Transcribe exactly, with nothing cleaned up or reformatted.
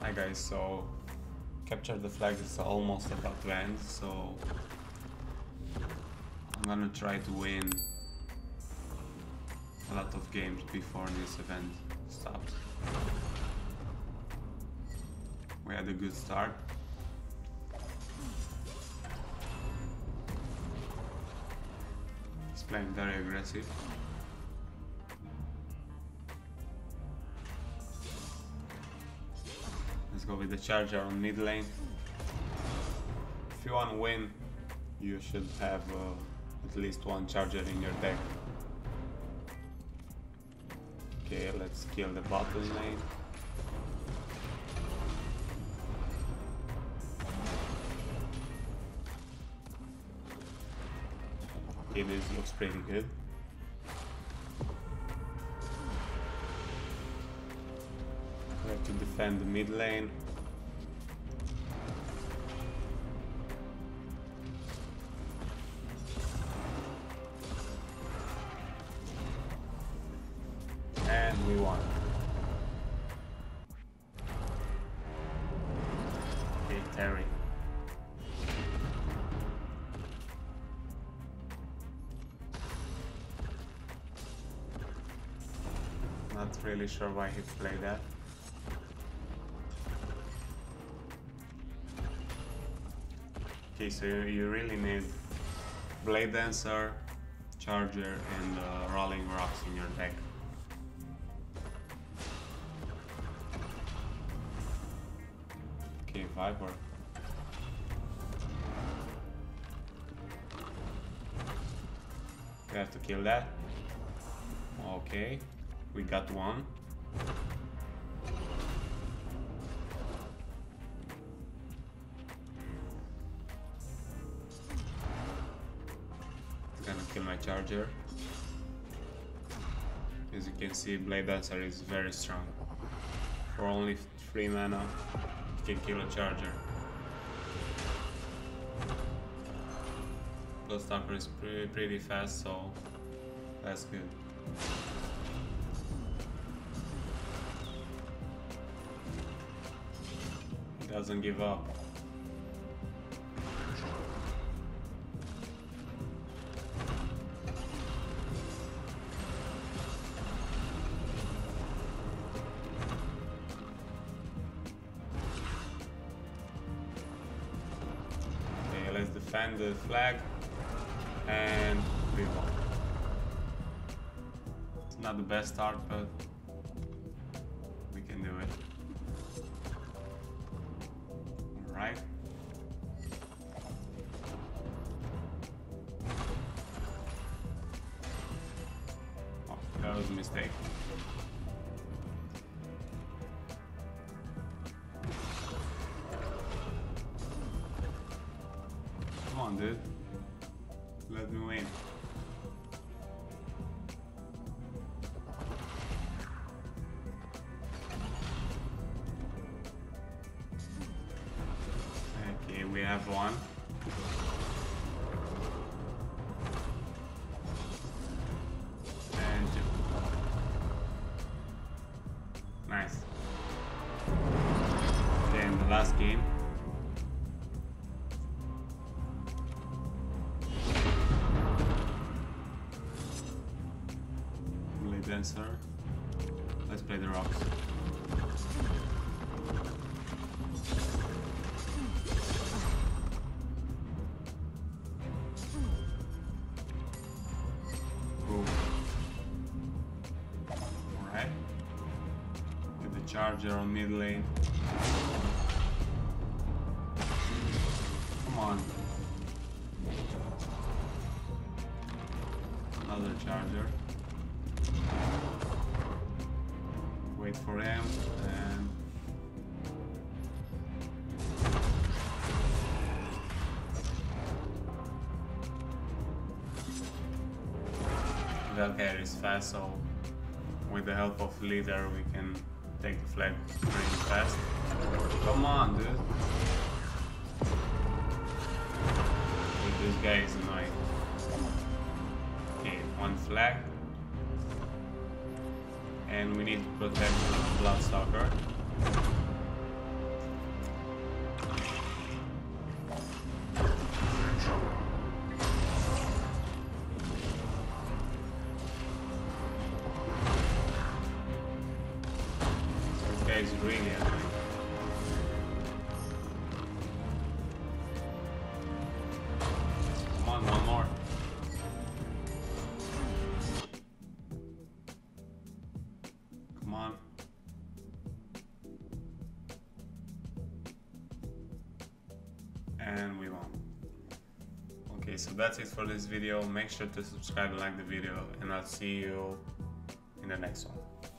Hi guys, so capture the flag is almost about to end, so I'm gonna try to win a lot of games before this event stops. We had a good start. He's playing very aggressive. Let's go with the charger on mid lane. If you want to win, you should have uh, at least one charger in your deck. Okay, let's kill the bottom lane. Okay, this looks pretty good. We have to defend the mid lane. And we won. Okay, Terry. Not really sure why he played that. Okay, so you really need Blade Dancer, Charger, and uh, Rolling Rocks in your deck. Okay, Viper. We have to kill that. Okay, we got one. Gonna kill my charger. As you can see, Blade Dancer is very strong. For only three mana, you can kill a charger. Blood Stalker is pretty, pretty fast, so that's good. He doesn't give up. Let's defend the flag and we won. It's not the best start, but we can do it. Alright. Oh, that was a mistake. Come on, dude. Let me win. Okay, we have one. And two. Nice. Okay, in the last game. Dancer. Let's play the rocks. Cool. Alright. Get the charger on mid lane. Come on. Another charger. Wait for him and Velcar is fast, so with the help of leader we can take the flag pretty fast. Come on, dude. This guy is annoying. Okay, one flag. And we need to protect the Bloodstalker. really annoying. Come on, one more. Come on. And we won. Okay, so that's it for this video. Make sure to subscribe and like the video, and I'll see you in the next one.